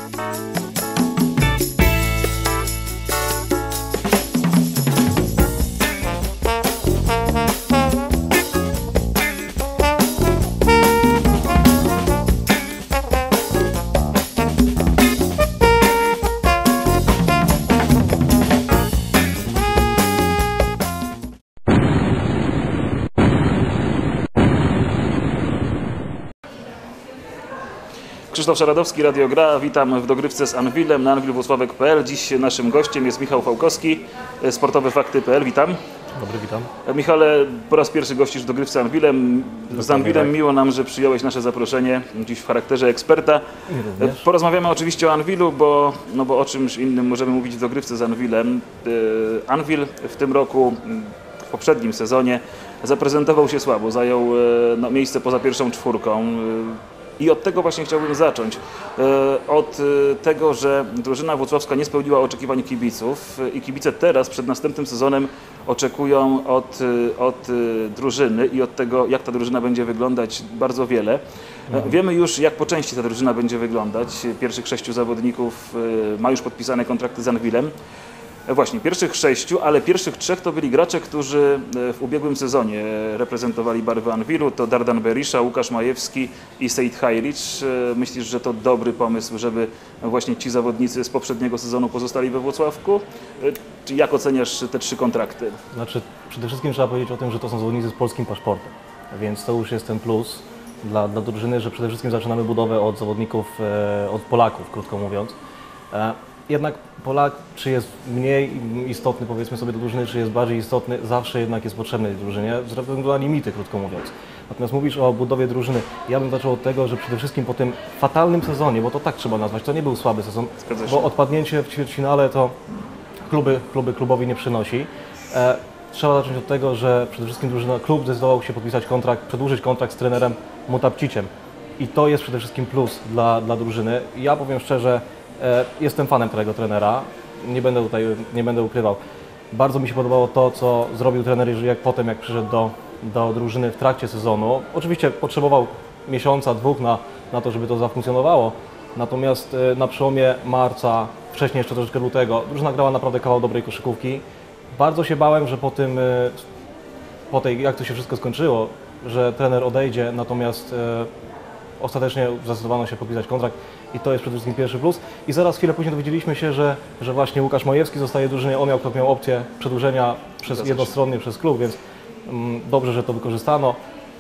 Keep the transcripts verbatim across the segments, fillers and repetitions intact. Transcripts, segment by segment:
Krzysztof Szaradowski, Radio Gra. Witam w dogrywce z Anwilem na anwil włocławek kropka p l. Dziś naszym gościem jest Michał Fałkowski, sportowe fakty kropka p l. Witam. Dobry, witam. Michale, po raz pierwszy gościsz w dogrywce Anwilem. Z Anwilem tak. Miło nam, że przyjąłeś nasze zaproszenie dziś w charakterze eksperta. Porozmawiamy oczywiście o Anwilu, bo, no bo o czymś innym możemy mówić w dogrywce z Anwilem. Anwil w tym roku, w poprzednim sezonie, zaprezentował się słabo. Zajął no, miejsce poza pierwszą czwórką. I od tego właśnie chciałbym zacząć. Od tego, że drużyna włocławska nie spełniła oczekiwań kibiców i kibice teraz przed następnym sezonem oczekują od, od drużyny i od tego, jak ta drużyna będzie wyglądać, bardzo wiele. Mhm. Wiemy już, jak po części ta drużyna będzie wyglądać. Pierwszych sześciu zawodników ma już podpisane kontrakty z Anwilem. Właśnie, pierwszych sześciu, ale pierwszych trzech to byli gracze, którzy w ubiegłym sezonie reprezentowali barwy Anwilu. To Dardan Berisha, Łukasz Majewski i Sejid Hajrić. Myślisz, że to dobry pomysł, żeby właśnie ci zawodnicy z poprzedniego sezonu pozostali we Włocławku? Czy jak oceniasz te trzy kontrakty? Znaczy, przede wszystkim trzeba powiedzieć o tym, że to są zawodnicy z polskim paszportem, więc to już jest ten plus dla, dla drużyny, że przede wszystkim zaczynamy budowę od zawodników, od Polaków, krótko mówiąc. Jednak Polak, czy jest mniej istotny, powiedzmy sobie, do drużyny, czy jest bardziej istotny, zawsze jednak jest potrzebny tej drużynie, ze względu na limity, krótko mówiąc. Natomiast mówisz o budowie drużyny, ja bym zaczął od tego, że przede wszystkim po tym fatalnym sezonie, bo to tak trzeba nazwać, to nie był słaby sezon, bo odpadnięcie w ćwierćfinale to kluby, kluby klubowi nie przynosi. E, trzeba zacząć od tego, że przede wszystkim drużyna, klub zdecydował się podpisać kontrakt, przedłużyć kontrakt z trenerem Mutapciciem. I to jest przede wszystkim plus dla, dla drużyny. Ja powiem szczerze, jestem fanem tego trenera, nie będę tutaj, nie będę ukrywał. Bardzo mi się podobało to, co zrobił trener Jerzyjek potem, jak przyszedł do, do drużyny w trakcie sezonu. Oczywiście potrzebował miesiąca, dwóch na, na to, żeby to zafunkcjonowało. Natomiast na przełomie marca, wcześniej jeszcze troszeczkę lutego, drużyna grała naprawdę kawał dobrej koszykówki. Bardzo się bałem, że po tym, po tej, jak to się wszystko skończyło, że trener odejdzie, natomiast ostatecznie zdecydowano się podpisać kontrakt i to jest przede wszystkim pierwszy plus. I zaraz chwilę później dowiedzieliśmy się, że, że właśnie Łukasz Majewski zostaje w drużynie, on miał, miał opcję przedłużenia przez jednostronnie przez klub, więc mm, dobrze, że to wykorzystano.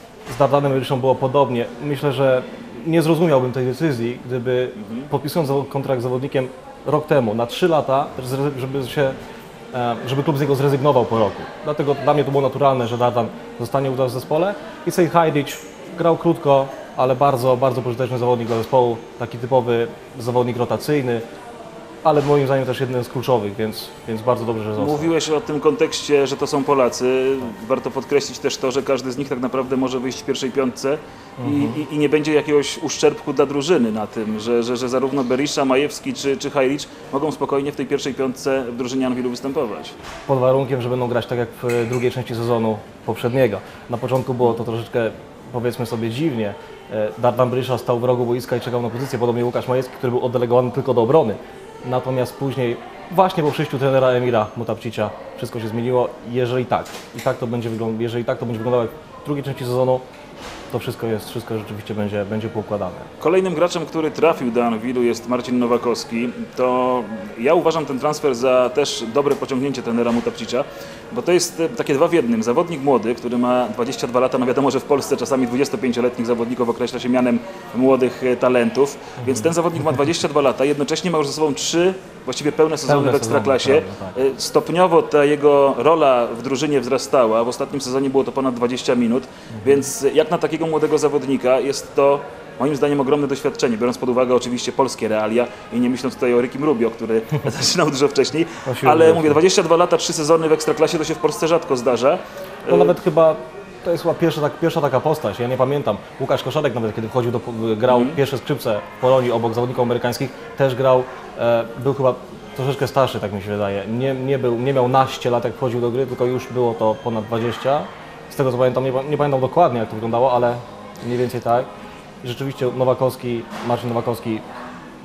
Z Dardanem Beryszą było podobnie. Myślę, że nie zrozumiałbym tej decyzji, gdyby mhm. podpisując kontrakt z zawodnikiem rok temu na trzy lata, żeby się żeby klub z niego zrezygnował po roku. Dlatego dla mnie to było naturalne, że Dardan zostanie u nas w zespole i Sejid Hajrić grał krótko, ale bardzo, bardzo pożyteczny zawodnik dla zespołu, taki typowy zawodnik rotacyjny, ale moim zdaniem też jeden z kluczowych, więc, więc bardzo dobrze, że został. Mówiłeś o tym kontekście, że to są Polacy. Warto podkreślić też to, że każdy z nich tak naprawdę może wyjść w pierwszej piątce mhm. i, i, i nie będzie jakiegoś uszczerbku dla drużyny na tym, że, że, że zarówno Berisha, Majewski czy, czy Hajrić mogą spokojnie w tej pierwszej piątce w drużynie Anwilu występować. Pod warunkiem, że będą grać tak jak w drugiej części sezonu poprzedniego. Na początku było to troszeczkę, powiedzmy sobie, dziwnie. Dardan Berisha stał w rogu boiska i czekał na pozycję, podobnie Łukasz Majewski, który był oddelegowany tylko do obrony. Natomiast później, właśnie po przyjściu trenera Emira Mutapcicia, wszystko się zmieniło. Jeżeli tak, i tak to będzie wyglądało, jeżeli tak to będzie wyglądało jak w drugiej części sezonu, to wszystko jest, wszystko rzeczywiście będzie, będzie poukładane. Kolejnym graczem, który trafił do Anwilu, jest Marcin Nowakowski. To ja uważam ten transfer za też dobre pociągnięcie trenera Mutapcicia, bo to jest takie dwa w jednym. Zawodnik młody, który ma dwadzieścia dwa lata, no wiadomo, że w Polsce czasami dwudziestopięcioletnich zawodników określa się mianem młodych talentów, mhm. więc ten zawodnik ma dwadzieścia dwa lata, jednocześnie ma już ze sobą trzy właściwie pełne sezony pełne w Ekstraklasie. Sezony, prawda, tak. Stopniowo ta jego rola w drużynie wzrastała, w ostatnim sezonie było to ponad dwadzieścia minut, mhm. więc jak na takiego młodego zawodnika jest to moim zdaniem ogromne doświadczenie, biorąc pod uwagę oczywiście polskie realia i nie myśląc tutaj o Rickim Rubio, który zaczynał dużo wcześniej, ale mówię, dwadzieścia dwa lata, trzy sezony w Ekstraklasie to się w Polsce rzadko zdarza. No nawet chyba to jest chyba pierwsza, tak, pierwsza taka postać, ja nie pamiętam. Łukasz Koszarek nawet kiedy wchodził, do, grał mm. pierwsze skrzypce w Polonii obok zawodników amerykańskich, też grał, e, był chyba troszeczkę starszy, tak mi się wydaje. Nie, nie, był, nie miał naście lat jak wchodził do gry, tylko już było to ponad dwadzieścia. Z tego co pamiętam, nie, nie pamiętam dokładnie jak to wyglądało, ale mniej więcej tak. I rzeczywiście Nowakowski, Marcin Nowakowski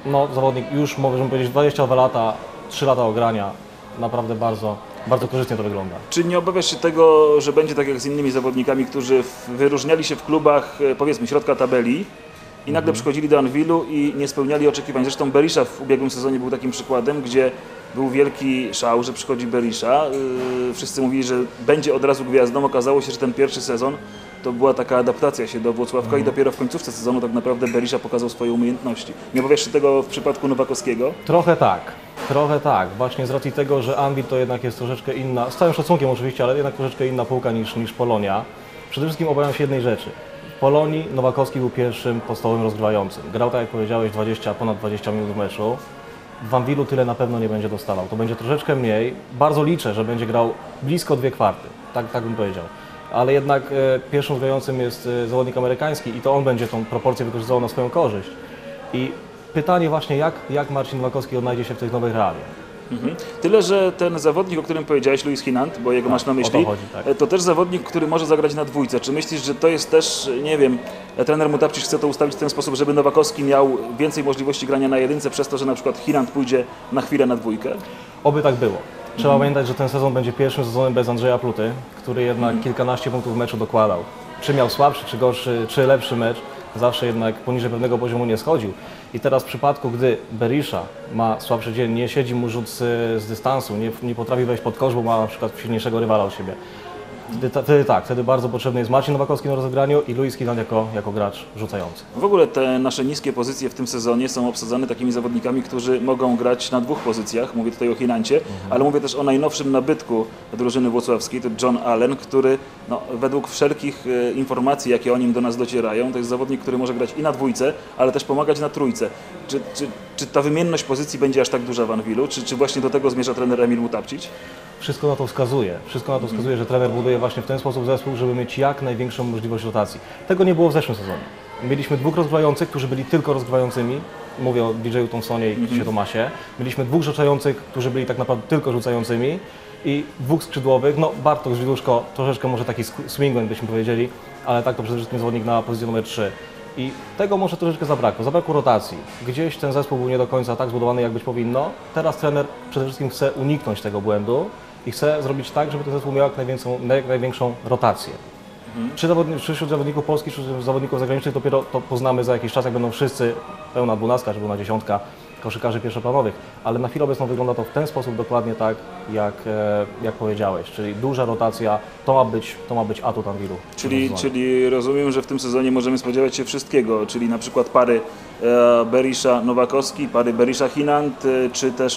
no, zawodnik już, możemy powiedzieć, dwadzieścia dwa lata, trzy lata ogrania, naprawdę bardzo, bardzo korzystnie to wygląda. Czy nie obawiasz się tego, że będzie tak jak z innymi zawodnikami, którzy w, wyróżniali się w klubach, powiedzmy, środka tabeli i nagle mhm. przychodzili do Anvilu i nie spełniali oczekiwań? Zresztą Berisha w ubiegłym sezonie był takim przykładem, gdzie był wielki szał, że przychodzi Berisha. Yy, wszyscy mówili, że będzie od razu gwiazdą. Okazało się, że ten pierwszy sezon to była taka adaptacja się do Włocławka mhm. i dopiero w końcówce sezonu tak naprawdę Berisha pokazał swoje umiejętności. Nie obawiasz się tego w przypadku Nowakowskiego? Trochę tak, trochę tak. Właśnie z racji tego, że Anvil to jednak jest troszeczkę inna, z całym szacunkiem oczywiście, ale jednak troszeczkę inna półka niż, niż Polonia. Przede wszystkim obawiam się jednej rzeczy. W Polonii Nowakowski był pierwszym podstawowym rozgrywającym. Grał, tak jak powiedziałeś, dwadzieścia, ponad dwadzieścia minut w meczu. W Anvilu tyle na pewno nie będzie dostawał. To będzie troszeczkę mniej. Bardzo liczę, że będzie grał blisko dwie kwarty. Tak, tak bym powiedział. Ale jednak e, pierwszym grającym jest e, zawodnik amerykański i to on będzie tą proporcję wykorzystywał na swoją korzyść. I pytanie właśnie, jak, jak Marcin Nowakowski odnajdzie się w tych nowych realiach. Mhm. Tyle, że ten zawodnik, o którym powiedziałeś, Luis Hinant, bo jego tak, masz na myśli, to, chodzi, tak. to też zawodnik, który może zagrać na dwójce. Czy myślisz, że to jest też, nie wiem, trener Mutapcic chce to ustawić w ten sposób, żeby Nowakowski miał więcej możliwości grania na jedynce przez to, że na przykład Hinant pójdzie na chwilę na dwójkę? Oby tak było. Trzeba mhm. pamiętać, że ten sezon będzie pierwszym sezonem bez Andrzeja Pluty, który jednak mhm. kilkanaście punktów w meczu dokładał. Czy miał słabszy, czy gorszy, czy lepszy mecz, zawsze jednak poniżej pewnego poziomu nie schodził. I teraz w przypadku, gdy Berisha ma słabszy dzień, nie siedzi mu rzut z, z dystansu, nie, nie potrafi wejść pod kosz, bo ma na przykład silniejszego rywala od siebie. Wtedy, wtedy tak, wtedy bardzo potrzebny jest Marcin Nowakowski na rozegraniu i Luis Hinant jako, jako gracz rzucający. W ogóle te nasze niskie pozycje w tym sezonie są obsadzane takimi zawodnikami, którzy mogą grać na dwóch pozycjach. Mówię tutaj o Hinancie, mhm. ale mówię też o najnowszym nabytku drużyny włocławskiej, to John Allen, który no, według wszelkich e, informacji, jakie o nim do nas docierają, to jest zawodnik, który może grać i na dwójce, ale też pomagać na trójce. Czy, czy, czy ta wymienność pozycji będzie aż tak duża w Anvilu? Czy, czy właśnie do tego zmierza trener Emil Mutapcic? Wszystko na to wskazuje. Wszystko na to wskazuje, że trener buduje właśnie w ten sposób zespół, żeby mieć jak największą możliwość rotacji. Tego nie było w zeszłym sezonie. Mieliśmy dwóch rozgrywających, którzy byli tylko rozgrywającymi. Mówię o D J-u Thompsonie i Chrisie Thomasie. Mieliśmy dwóch rzucających, którzy byli tak naprawdę tylko rzucającymi. I dwóch skrzydłowych, no Bartosz Widuszko, troszeczkę może taki swingman byśmy powiedzieli, ale tak to przede wszystkim zawodnik na pozycji numer trzy. I tego może troszeczkę zabrakło, zabrakło rotacji. Gdzieś ten zespół był nie do końca tak zbudowany, jak być powinno. Teraz trener przede wszystkim chce uniknąć tego błędu i chce zrobić tak, żeby ten zespół miał jak największą, jak największą rotację. Mhm. Czy, zawodni, czy wśród zawodników polskich, czy zawodników zagranicznych dopiero to poznamy za jakiś czas, jak będą wszyscy pełna dwunastka, czy pełna dziesiątka koszykarzy pierwszoplanowych, ale na chwilę obecną wygląda to w ten sposób dokładnie tak, jak, jak powiedziałeś, czyli duża rotacja, to ma być, to ma być atut Anvilu. Czyli, czyli rozumiem, że w tym sezonie możemy spodziewać się wszystkiego, czyli na przykład pary e, Berisha-Nowakowski, pary Berisha-Hinant, e, czy też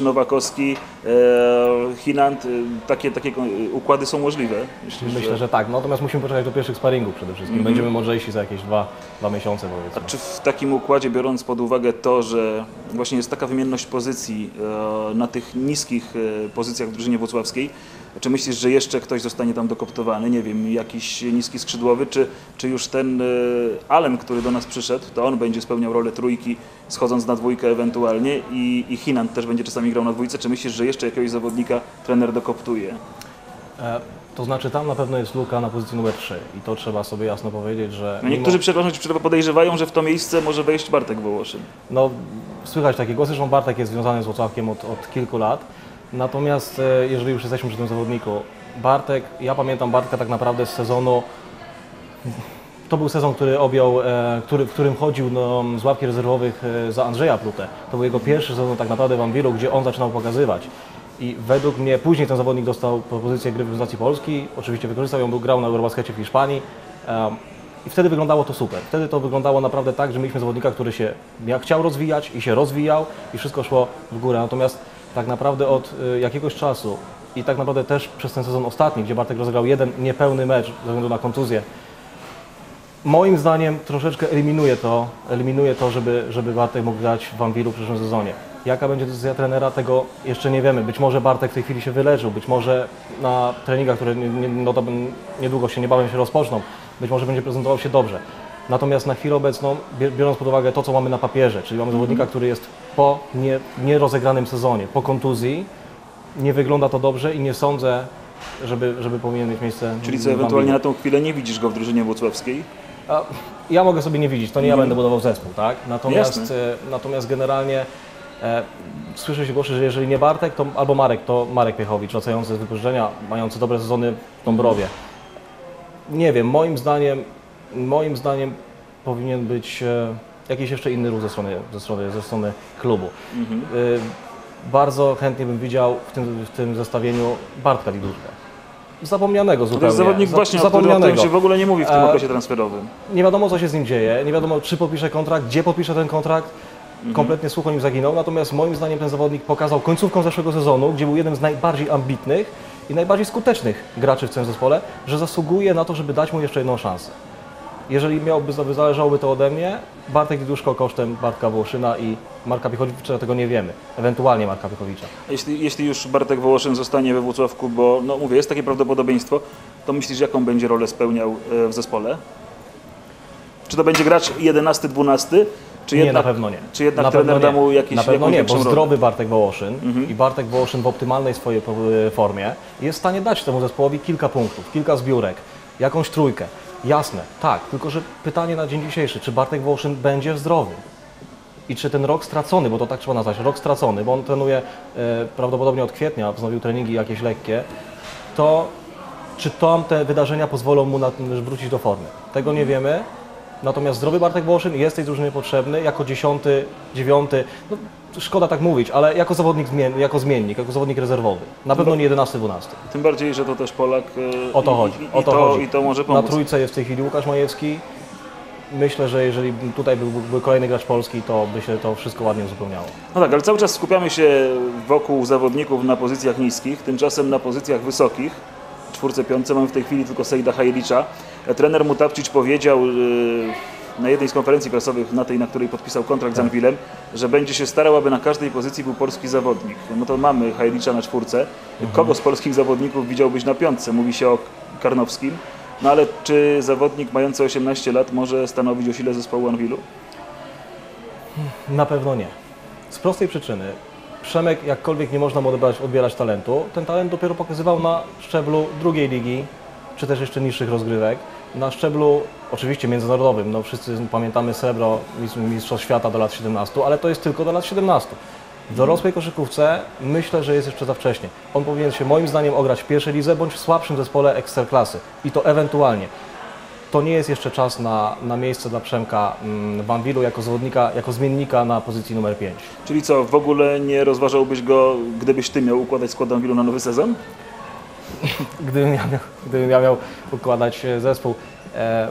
Nowakowski-Hinant, e, takie, takie układy są możliwe? Myślę, Myślę że... że tak, natomiast musimy poczekać do pierwszych sparingów przede wszystkim, mm-hmm. będziemy mądrzejsi za jakieś dwa, dwa miesiące powiedzmy. A czy w takim układzie, biorąc pod uwagę to, że właśnie jest taka wymienność pozycji e, na tych niskich e, pozycjach w drużynie włocławskiej, czy myślisz, że jeszcze ktoś zostanie tam dokoptowany, nie wiem, jakiś niski skrzydłowy, czy, czy już ten e, Allen, który do nas przyszedł, to on będzie spełniał rolę trójki, schodząc na dwójkę ewentualnie i, i Hinant też będzie czasami grał na dwójce, czy myślisz, że jeszcze jakiegoś zawodnika trener dokoptuje? E, to znaczy tam na pewno jest luka na pozycji numer trzy i to trzeba sobie jasno powiedzieć, że... No niektórzy, przepraszam, podejrzewają, że w to miejsce może wejść Bartek Wołoszyn. No, słychać takie głosy, że Bartek jest związany z Włocławkiem od, od kilku lat. Natomiast jeżeli już jesteśmy przy tym zawodniku, Bartek, ja pamiętam Bartka tak naprawdę z sezonu, to był sezon, który objął, który, w którym chodził no, z ławki rezerwowych za Andrzeja Plutę. To był jego pierwszy sezon tak naprawdę w Anvilu, gdzie on zaczynał pokazywać. I według mnie później ten zawodnik dostał propozycję gry w reprezentacji Polski, oczywiście wykorzystał ją, był grał na Eurobaskecie w Hiszpanii. I wtedy wyglądało to super. Wtedy to wyglądało naprawdę tak, że mieliśmy zawodnika, który się chciał rozwijać i się rozwijał i wszystko szło w górę. Natomiast tak naprawdę od jakiegoś czasu i tak naprawdę też przez ten sezon ostatni, gdzie Bartek rozegrał jeden niepełny mecz ze względu na kontuzję, moim zdaniem troszeczkę eliminuje to, eliminuje to żeby, żeby Bartek mógł grać w Anvilu w przyszłym sezonie. Jaka będzie decyzja trenera, tego jeszcze nie wiemy. Być może Bartek w tej chwili się wyleczył, być może na treningach, które nie, nie, no, niedługo się niebawem się rozpoczną, być może będzie prezentował się dobrze. Natomiast na chwilę obecną, biorąc pod uwagę to, co mamy na papierze, czyli mamy zawodnika, który jest po nie, nierozegranym sezonie, po kontuzji, nie wygląda to dobrze i nie sądzę, żeby, żeby powinien mieć miejsce. Czyli co, ewentualnie na tą chwilę nie widzisz go w drużynie włocławskiej? A ja mogę sobie nie widzieć, to nie ja Mhm. będę budował zespół, tak? Natomiast, Jasne. e, natomiast generalnie e, słyszę się głosy, że jeżeli nie Bartek, to albo Marek, to Marek Piechowicz, wracający z wypożyczenia, mający dobre sezony w Dąbrowie. Nie wiem, moim zdaniem, moim zdaniem powinien być e, jakiś jeszcze inny ruch ze strony, ze strony, ze strony klubu. Mhm. E, bardzo chętnie bym widział w tym, w tym zestawieniu Bartka Diduszka. Zapomnianego zupełnie. To jest zawodnik Za- właśnie, o którym, o którym zapomnianego. się w ogóle nie mówi w tym E, okresie transferowym. Nie wiadomo, co się z nim dzieje, nie wiadomo, czy podpisze kontrakt, gdzie podpisze ten kontrakt. Kompletnie słuch o nim zaginął, natomiast moim zdaniem ten zawodnik pokazał końcówką zeszłego sezonu, gdzie był jednym z najbardziej ambitnych i najbardziej skutecznych graczy w tym zespole, że zasługuje na to, żeby dać mu jeszcze jedną szansę. Jeżeli miałby, zależałoby to ode mnie, Bartek Diduszko kosztem Bartka Wołoszyna i Marka Piechowicza, tego nie wiemy, ewentualnie Marka Piechowicza. Jeśli, jeśli już Bartek Wołoszyn zostanie we Włocławku, bo no mówię, jest takie prawdopodobieństwo, to myślisz, jaką będzie rolę spełniał e, w zespole? Czy to będzie gracz jedenasty dwunasty? Czy Nie, jednak, na pewno nie. Czy jednak na trener pewno da mu nie. jakiś, Na pewno jakąś nie, większą bo rolę? zdrowy Bartek Wołoszyn Mhm. i Bartek Wołoszyn w optymalnej swojej e, formie jest w stanie dać temu zespołowi kilka punktów, kilka zbiórek, jakąś trójkę. Jasne, tak, tylko że pytanie na dzień dzisiejszy, czy Bartek Wołoszyn będzie zdrowy? I czy ten rok stracony, bo to tak trzeba nazwać, rok stracony, bo on trenuje e, prawdopodobnie od kwietnia, wznowił treningi jakieś lekkie, to czy tam te wydarzenia pozwolą mu na, wrócić do formy? Tego nie wiemy. Natomiast zdrowy Bartek Wołoszyn jest tej drużynie potrzebny jako dziesiąty, dziewiąty, no, szkoda tak mówić, ale jako zawodnik, zmien, jako zmiennik, jako zawodnik rezerwowy. Na pewno nie jedenasty, dwunasty. Tym bardziej, że to też Polak e, O to i, chodzi. i, O to, to, chodzi. i to może Na pomóc. trójce jest w tej chwili Łukasz Majewski. Myślę, że jeżeli tutaj był, był kolejny gracz polski, to by się to wszystko ładnie uzupełniało. No tak, ale cały czas skupiamy się wokół zawodników na pozycjach niskich, tymczasem na pozycjach wysokich, czwórce, piątce, mamy w tej chwili tylko Sejda Hajlicza. Trener Mutapcic powiedział e, na jednej z konferencji prasowych, na tej, na której podpisał kontrakt z Anwilem, że będzie się starał, aby na każdej pozycji był polski zawodnik. No to mamy Hajlicza na czwórce. Kogo z polskich zawodników widziałbyś na piątce? Mówi się o Karnowskim. No ale czy zawodnik mający osiemnaście lat może stanowić o sile zespołu Anwilu? Na pewno nie. Z prostej przyczyny. Przemek, jakkolwiek nie można mu odbierać, odbierać talentu, ten talent dopiero pokazywał na szczeblu drugiej ligi, czy też jeszcze niższych rozgrywek. Na szczeblu oczywiście międzynarodowym, no wszyscy pamiętamy srebro Mistrzostw Świata do lat siedemnastu, ale to jest tylko do lat siedemnastu. W dorosłej koszykówce myślę, że jest jeszcze za wcześnie. On powinien się moim zdaniem ograć w pierwszej lidze bądź w słabszym zespole ekstraklasy i to ewentualnie. To nie jest jeszcze czas na, na miejsce dla Przemka w Anwilu jako zawodnika, jako zmiennika na pozycji numer pięć. Czyli co, w ogóle nie rozważałbyś go, gdybyś ty miał układać skład Anwilu na nowy sezon? Gdybym ja miał, gdybym ja miał układać e, zespół. E,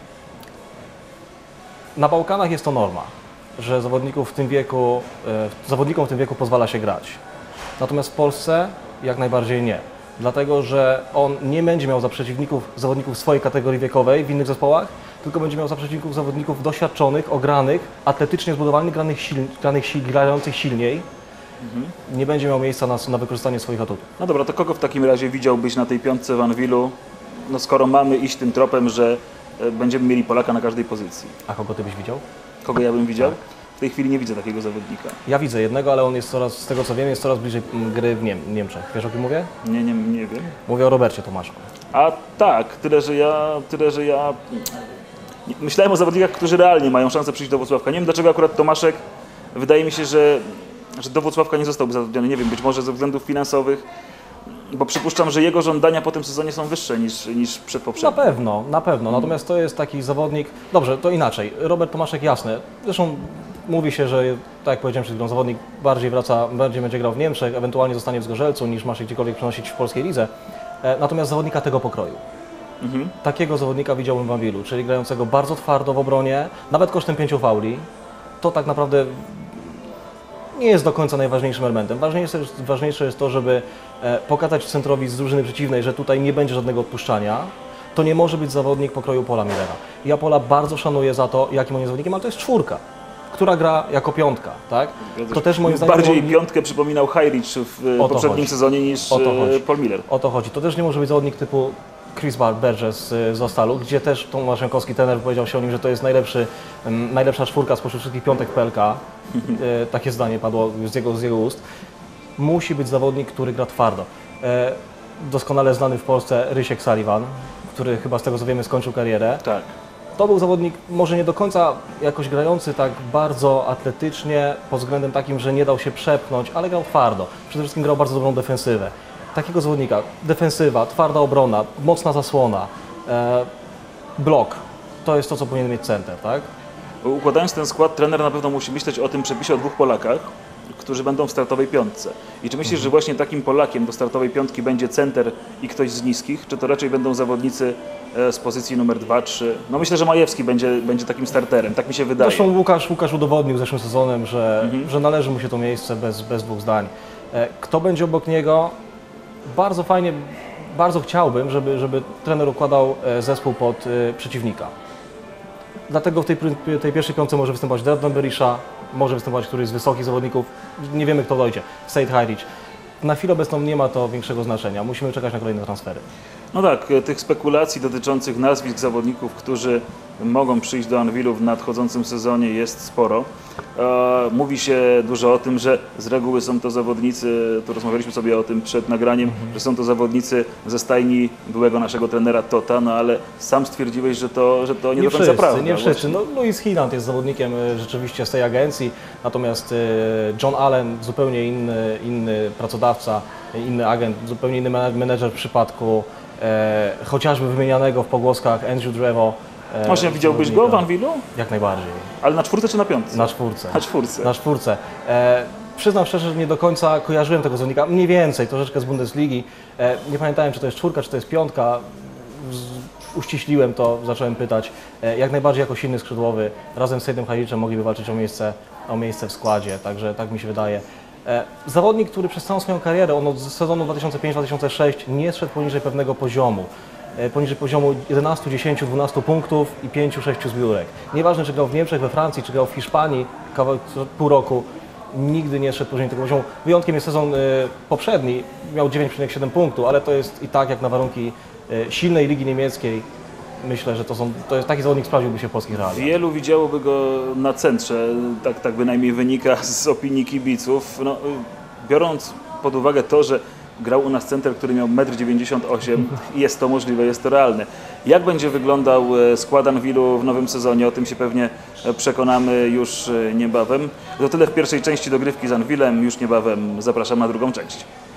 na Bałkanach jest to norma, że zawodników w tym wieku, e, zawodnikom w tym wieku pozwala się grać. Natomiast w Polsce jak najbardziej nie. Dlatego, że on nie będzie miał za przeciwników zawodników swojej kategorii wiekowej w innych zespołach, tylko będzie miał za przeciwników zawodników doświadczonych, ogranych, atletycznie zbudowanych, granych, sil, granych sil, grających silniej. Mhm. Nie będzie miał miejsca na, na wykorzystanie swoich atutów. No dobra, to kogo w takim razie widziałbyś na tej piątce w Anwilu, no skoro mamy iść tym tropem, że e, będziemy mieli Polaka na każdej pozycji? A kogo ty byś widział? Kogo ja bym widział? Tak. W tej chwili nie widzę takiego zawodnika. Ja widzę jednego, ale on jest coraz, z tego co wiem, jest coraz bliżej mm, gry w Niem Niemczech. Wiesz o kim mówię? Nie, nie, nie wiem. Mówię o Robercie Tomaszku. A tak, tyle, że ja, tyle, że ja myślałem o zawodnikach, którzy realnie mają szansę przyjść do Włocławka. Nie wiem, dlaczego akurat Tomaszek, wydaje mi się, że, że do Włocławka nie zostałby zatrudniony. Nie wiem, być może ze względów finansowych, bo przypuszczam, że jego żądania po tym sezonie są wyższe niż, niż Na przedpoprzednim. pewno, na pewno. Natomiast to jest taki zawodnik... Dobrze, to inaczej. Robert Tomaszek, jasne. Zresztą mówi się, że tak jak powiedziałem przed chwilą, zawodnik bardziej wraca, bardziej będzie grał w Niemczech, ewentualnie zostanie w Zgorzelcu, niż ma się gdziekolwiek przenosić w polskiej lidze. E, Natomiast zawodnika tego pokroju. Mhm. Takiego zawodnika widziałbym w Anwilu, czyli grającego bardzo twardo w obronie, nawet kosztem pięciu fauli. To tak naprawdę nie jest do końca najważniejszym elementem. Ważniejsze jest, ważniejsze jest to, żeby e, pokazać centrowi z drużyny przeciwnej, że tutaj nie będzie żadnego odpuszczania. To nie może być zawodnik pokroju Paula Millera. Ja Paula bardzo szanuję za to, jakim on jest zawodnikiem, ale to jest czwórka, która gra jako piątka, tak? To też moim zdaniem Bardziej powinni- piątkę przypominał Hajricz w O to poprzednim chodzi. sezonie niż O to e, chodzi. Paul Miller. O to chodzi. To też nie może być zawodnik typu Chris Burgess z z Ostalu, gdzie też Tomasz Jankowski, trener, powiedział się o nim, że to jest najlepszy, um, najlepsza czwórka spośród wszystkich piątek P L K. E, takie zdanie padło z jego, z jego ust. Musi być zawodnik, który gra twardo. E, doskonale znany w Polsce Rysiek Sullivan, który chyba z tego co wiemy skończył karierę. Tak. To był zawodnik może nie do końca jakoś grający tak bardzo atletycznie, pod względem takim, że nie dał się przepchnąć, ale grał twardo. Przede wszystkim grał bardzo dobrą defensywę. Takiego zawodnika, defensywa, twarda obrona, mocna zasłona, e, blok, to jest to, co powinien mieć center, tak? Układając ten skład, trener na pewno musi myśleć o tym przepisie o dwóch Polakach, którzy będą w startowej piątce. I czy myślisz, że właśnie takim Polakiem do startowej piątki będzie center i ktoś z niskich, czy to raczej będą zawodnicy z pozycji numer dwa, trzy? No myślę, że Majewski będzie, będzie takim starterem, tak mi się wydaje. Zresztą Łukasz, Łukasz udowodnił zeszłym sezonem, że, Mhm. że należy mu się to miejsce bez, bez dwóch zdań. E, Kto będzie obok niego? Bardzo fajnie, bardzo chciałbym, żeby, żeby trener układał e, zespół pod e, przeciwnika. Dlatego w tej, pr- tej pierwszej piątce może występować Dredon Berisha, może występować któryś z wysokich zawodników, nie wiemy kto dojdzie, Said Hajric. Na chwilę obecną nie ma to większego znaczenia, musimy czekać na kolejne transfery. No tak, tych spekulacji dotyczących nazwisk zawodników, którzy mogą przyjść do Anwilu w nadchodzącym sezonie jest sporo. E, mówi się dużo o tym, że z reguły są to zawodnicy, tu rozmawialiśmy sobie o tym przed nagraniem, że są to zawodnicy ze stajni byłego naszego trenera Tota, no ale sam stwierdziłeś, że to, że to nie, Nie do końca wszyscy, prawda. nie wszyscy. No, Louis Hilland jest zawodnikiem e, rzeczywiście z tej agencji, natomiast e, John Allen, zupełnie inny, inny pracodawca, inny agent, zupełnie inny men- menedżer w przypadku e, chociażby wymienianego w pogłoskach Andrew Drevo. E, Właśnie widziałbyś go w Anwilu? Jak najbardziej. Ale na czwórce czy na piątce? Na czwórce. Na czwórce. Na czwórce. E, przyznam szczerze, że nie do końca kojarzyłem tego zawodnika, mniej więcej, troszeczkę z Bundesligi. E, nie pamiętałem, czy to jest czwórka, czy to jest piątka. Z, uściśliłem to, zacząłem pytać. E, jak najbardziej jako silny skrzydłowy, razem z Saidem Hajricem mogliby walczyć o miejsce, o miejsce w składzie, także tak mi się wydaje. E, zawodnik, który przez całą swoją karierę, on od sezonu dwa tysiące piąty dwa tysiące szósty nie szedł poniżej pewnego poziomu. E, poniżej poziomu jedenaście, dziesięć, dwanaście punktów i pięć sześć zbiórek. Nieważne, czy grał w Niemczech, we Francji, czy grał w Hiszpanii, kawałek, pół roku, nigdy nie szedł poniżej tego poziomu. Wyjątkiem jest sezon e, poprzedni, miał dziewięć przecinek siedem punktu, ale to jest i tak jak na warunki e, silnej ligi niemieckiej. Myślę, że to, są, to jest taki zawodnik, sprawdziłby się w polskich realiach. Wielu widziałoby go na centrze, tak, tak bynajmniej wynika z opinii kibiców. No, biorąc pod uwagę to, że grał u nas center, który miał metr dziewięćdziesiąt osiem i jest to możliwe, jest to realne. Jak będzie wyglądał skład Anwilu w nowym sezonie? O tym się pewnie przekonamy już niebawem. To tyle w pierwszej części dogrywki z Anwilem, już niebawem zapraszam na drugą część.